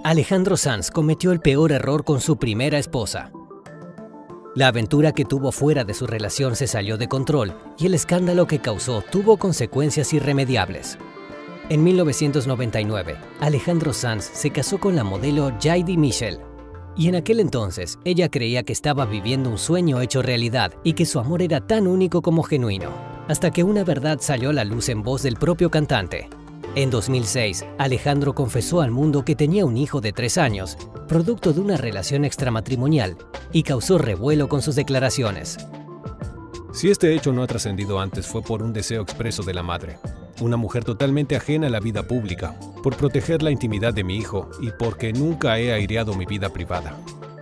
Alejandro Sanz cometió el peor error con su primera esposa. La aventura que tuvo fuera de su relación se salió de control y el escándalo que causó tuvo consecuencias irremediables. En 1999, Alejandro Sanz se casó con la modelo Jady Michel. Y en aquel entonces, ella creía que estaba viviendo un sueño hecho realidad y que su amor era tan único como genuino, hasta que una verdad salió a la luz en voz del propio cantante. En 2006, Alejandro confesó al mundo que tenía un hijo de 3 años, producto de una relación extramatrimonial, y causó revuelo con sus declaraciones. Si este hecho no ha trascendido antes fue por un deseo expreso de la madre, una mujer totalmente ajena a la vida pública, por proteger la intimidad de mi hijo y porque nunca he aireado mi vida privada.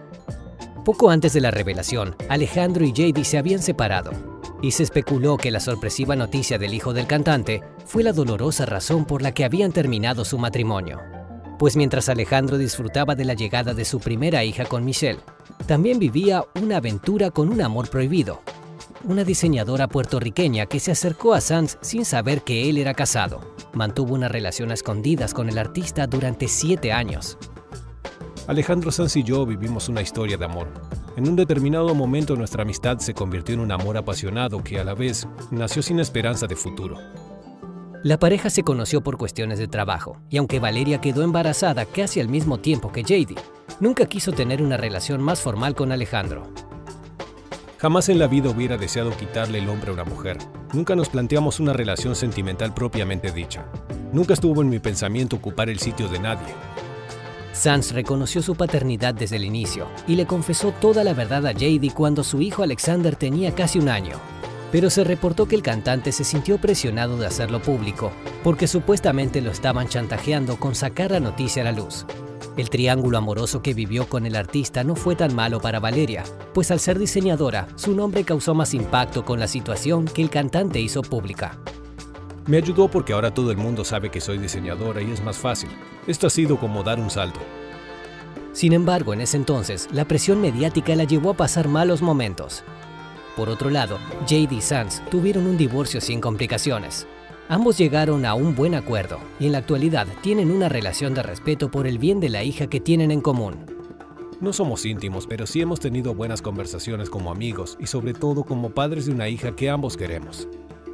Poco antes de la revelación, Alejandro y Jady se habían separado, y se especuló que la sorpresiva noticia del hijo del cantante fue la dolorosa razón por la que habían terminado su matrimonio. Pues mientras Alejandro disfrutaba de la llegada de su primera hija con Michelle, también vivía una aventura con un amor prohibido, una diseñadora puertorriqueña que se acercó a Sanz sin saber que él era casado. Mantuvo una relación a escondidas con el artista durante 7 años. Alejandro Sanz y yo vivimos una historia de amor. En un determinado momento nuestra amistad se convirtió en un amor apasionado que a la vez nació sin esperanza de futuro. La pareja se conoció por cuestiones de trabajo, y aunque Valeria quedó embarazada casi al mismo tiempo que Jady, nunca quiso tener una relación más formal con Alejandro. Jamás en la vida hubiera deseado quitarle el hombre a una mujer. Nunca nos planteamos una relación sentimental propiamente dicha. Nunca estuvo en mi pensamiento ocupar el sitio de nadie. Sanz reconoció su paternidad desde el inicio y le confesó toda la verdad a Jady cuando su hijo Alexander tenía casi 1 año. Pero se reportó que el cantante se sintió presionado de hacerlo público porque supuestamente lo estaban chantajeando con sacar la noticia a la luz. El triángulo amoroso que vivió con el artista no fue tan malo para Valeria, pues al ser diseñadora, su nombre causó más impacto con la situación que el cantante hizo pública. Me ayudó porque ahora todo el mundo sabe que soy diseñadora y es más fácil. Esto ha sido como dar un salto. Sin embargo, en ese entonces, la presión mediática la llevó a pasar malos momentos. Por otro lado, Jady y Sanz tuvieron un divorcio sin complicaciones. Ambos llegaron a un buen acuerdo y en la actualidad tienen una relación de respeto por el bien de la hija que tienen en común. No somos íntimos, pero sí hemos tenido buenas conversaciones como amigos y sobre todo como padres de una hija que ambos queremos.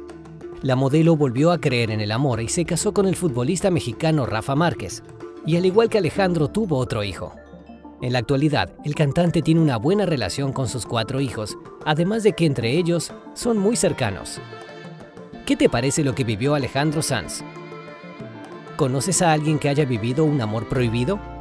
La modelo volvió a creer en el amor y se casó con el futbolista mexicano Rafa Márquez, y al igual que Alejandro tuvo otro hijo. En la actualidad, el cantante tiene una buena relación con sus 4 hijos, además de que entre ellos son muy cercanos. ¿Qué te parece lo que vivió Alejandro Sanz? ¿Conoces a alguien que haya vivido un amor prohibido?